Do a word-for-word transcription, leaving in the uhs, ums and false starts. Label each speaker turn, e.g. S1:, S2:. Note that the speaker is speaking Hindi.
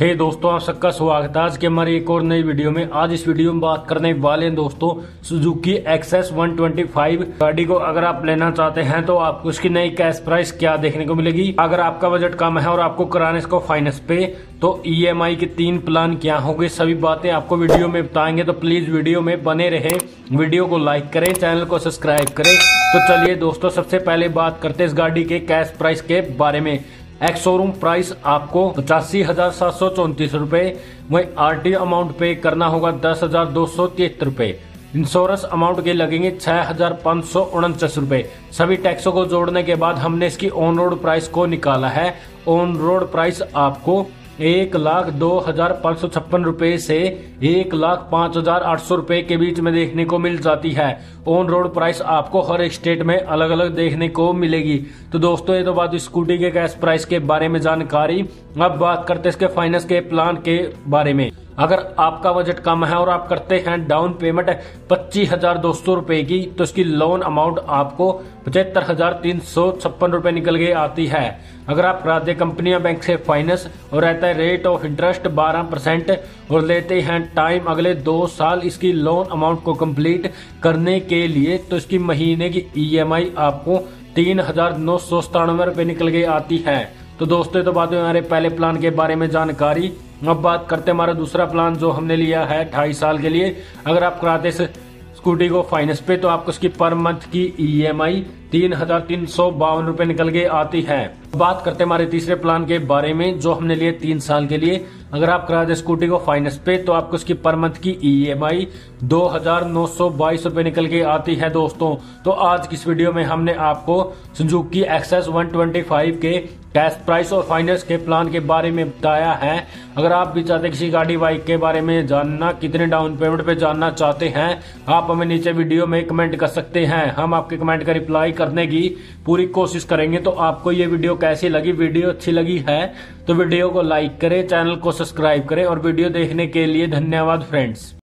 S1: हे दोस्तों, आप सबका स्वागत है आज के हमारी एक और नई वीडियो में। आज इस वीडियो में बात करने वाले हैं दोस्तों Suzuki Access one twenty five गाड़ी को अगर आप लेना चाहते हैं तो आपको उसकी नई कैश प्राइस क्या देखने को मिलेगी। अगर आपका बजट कम है और आपको कराने इसको फाइनेंस पे तो ईएमआई के तीन प्लान क्या होंगे, सभी बातें आपको वीडियो में बताएंगे। तो प्लीज वीडियो में बने रहें, वीडियो को लाइक करें, चैनल को सब्सक्राइब करें। तो चलिए दोस्तों, सबसे पहले बात करते हैं इस गाड़ी के कैश प्राइस के बारे में। एक्स शोरूम प्राइस आपको पचासी हजार सात सौ चौंतीस रूपए, वही आरटी अमाउंट पे करना होगा दस हजार दो सौ तिहत्तर रूपए। इंश्योरेंस अमाउंट के लगेंगे छह हजार पाँच सौ उनचास रूपए। सभी टैक्सों को जोड़ने के बाद हमने इसकी ऑन रोड प्राइस को निकाला है। ऑन रोड प्राइस आपको एक लाख दो हजार पाँच सौ छप्पन रूपए से एक लाख पाँच हजार आठ सौ रूपए के बीच में देखने को मिल जाती है। ऑन रोड प्राइस आपको हर एक स्टेट में अलग अलग देखने को मिलेगी। तो दोस्तों, ये तो बात स्कूटी के कैश प्राइस के बारे में जानकारी। अब बात करते हैं इसके फाइनेंस के प्लान के बारे में। अगर आपका बजट कम है और आप करते हैं डाउन पेमेंट पच्चीस हजार दो सौ रूपए की, तो इसकी लोन अमाउंट आपको पचहत्तर हजार तीन सौ छप्पन रूपए निकल के आती है। अगर आप कराते कंपनियां बैंक से फाइनेंस और रहता है रेट ऑफ इंटरेस्ट बारह परसेंट और लेते हैं टाइम अगले दो साल इसकी लोन अमाउंट को कंप्लीट करने के लिए, तो इसकी महीने की ईएमआई आपको तीन हजार नौ सौ सतानवे रूपए निकल के आती है। तो दोस्तों, तो बात है हमारे पहले प्लान के बारे में जानकारी। अब बात करते हैं हमारा दूसरा प्लान जो हमने लिया है ढाई साल के लिए। अगर आप कराते स्कूटी को फाइनेंस पे तो आपको उसकी पर मंथ की ईएमआई तीन हजार तीन सौ बावन रूपए निकल के आती है। बात करते हैं हमारे तीसरे प्लान के बारे में जो हमने लिए तीन साल के लिए। अगर आप करा दे स्कूटी को फाइनेंस पे तो आपको उसकी पर मंथ की ईएमआई दो हजार नौ सौ बाईस रूपए निकल के आती है। दोस्तों, तो आज की इस वीडियो में हमने आपको Suzuki Access one twenty five के कैश प्राइस और फाइनेंस के प्लान के बारे में बताया है। अगर आप भी चाहते किसी गाड़ी बाइक के बारे में जानना, कितने डाउन पेमेंट पे जानना चाहते हैं, आप हमें नीचे वीडियो में कमेंट कर सकते हैं। हम आपके कमेंट का रिप्लाई करने की पूरी कोशिश करेंगे। तो आपको ये वीडियो कैसी लगी? वीडियो अच्छी लगी है तो वीडियो को लाइक करें, चैनल को सब्सक्राइब करें और वीडियो देखने के लिए धन्यवाद फ्रेंड्स।